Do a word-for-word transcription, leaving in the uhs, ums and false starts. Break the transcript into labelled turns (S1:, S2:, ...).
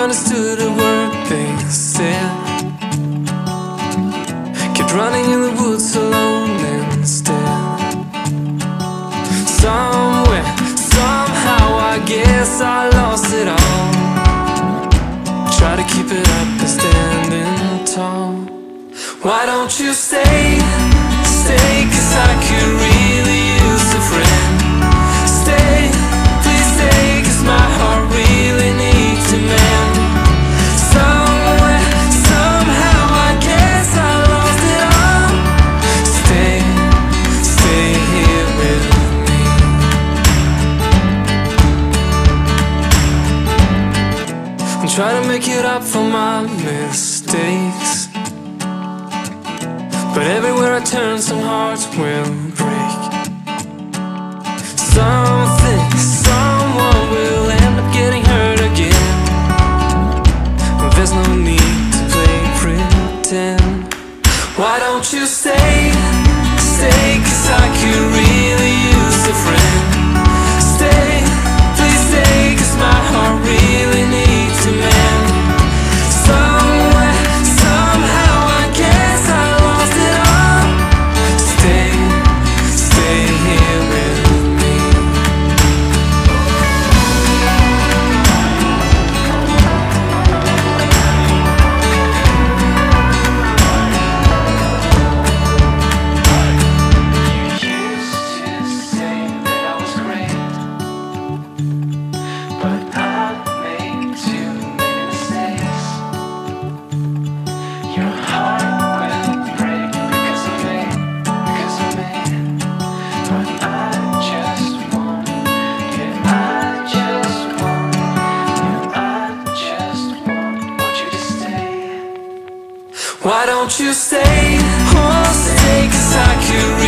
S1: understood a word they said. Kept running in the woods alone instead. Somewhere, somehow, I guess I lost it all. Try to keep it up and standing tall. Why don't you stay, stay, 'cause I could really use a friend. Stay, please stay, 'cause my heart really needs a man. Somewhere, somehow, I guess I lost it all. Stay, stay here with me. I'm trying to make it up for my mistakes, but everywhere I turn, some hearts will break. Something, someone will end up getting hurt again. There's no need to play pretend. Why don't you stay, stay, 'cause I could really use a friend. Stay, please stay, 'cause my heart really needs a man. Somewhere, somehow, I guess I lost it all. Stay, stay here with me. You used to say that I was great, but I made too many mistakes. Your heart will break because of me, because of me. But I just want, yeah, I just want, yeah, I just want, want you to stay. Why don't you stay, oh stay, 'cause I could